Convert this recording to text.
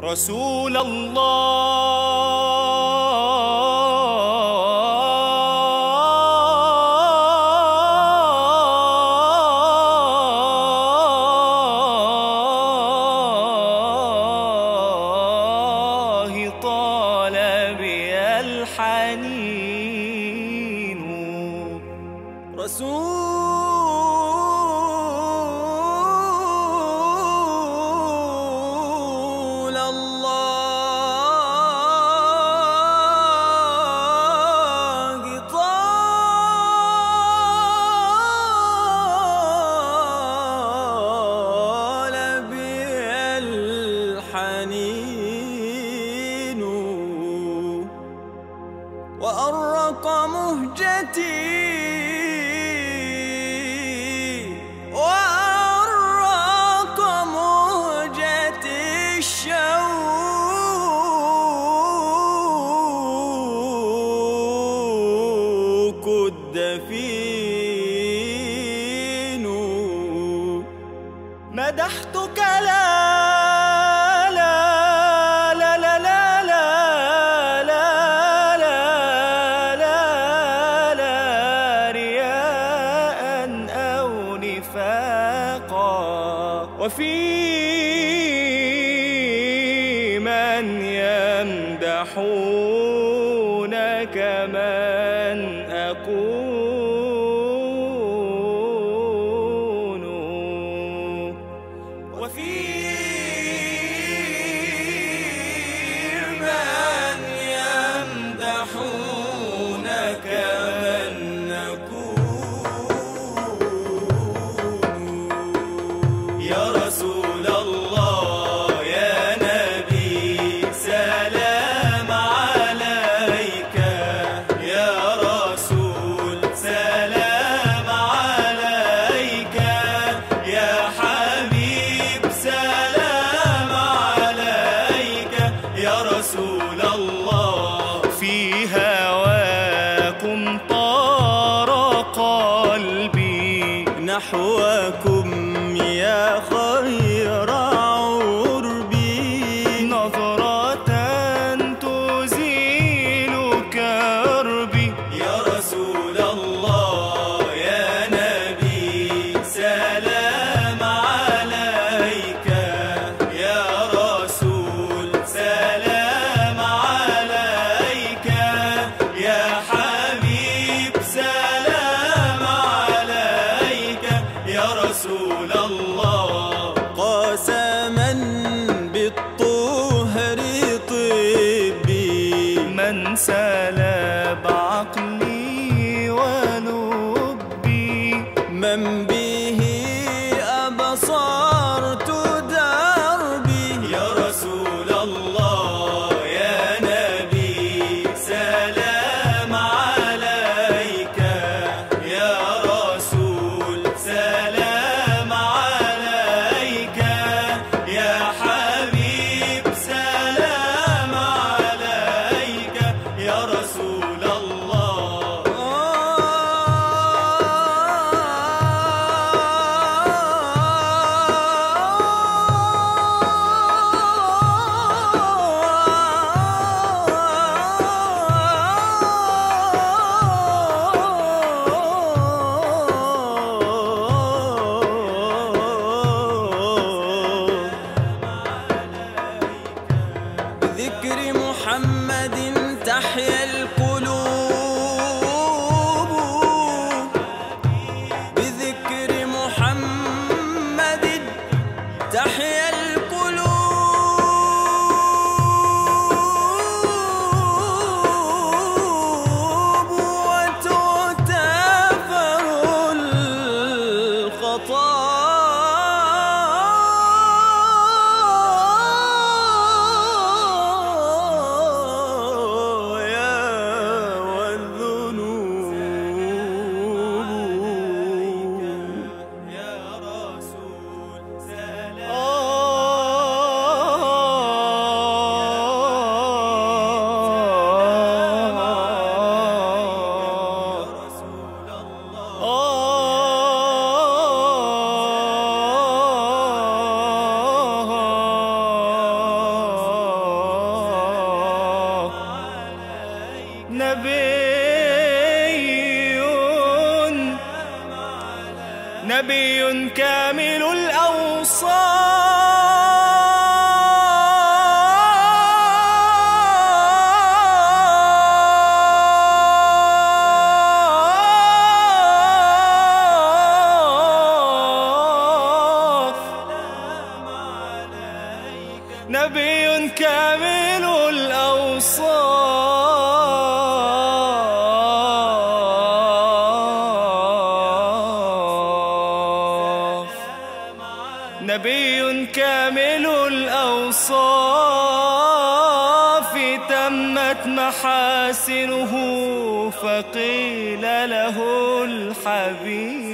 رسول الله طال بي الحنين. رسول الله طال بي الحنين وأرق مهجتي الشوق الدفين. مدحتك لا لا لا لا لا لا لا لا لا لا رياء أو نفاقا، وفي من يمدحونك من أكون، وفي من يمدحونك من نكون. يا رسول الله يا نبي سلام عليك، يا رسول سلام عليك، يا حبيب سلام عليك، يا رسول الله. في هواكم طار قلبي نحوكم يا خير كامل الأوصاف، نبي كامل الأوصاف، نبي كامل الأوصاف، تمت محاسنه فقيل له الحبيب.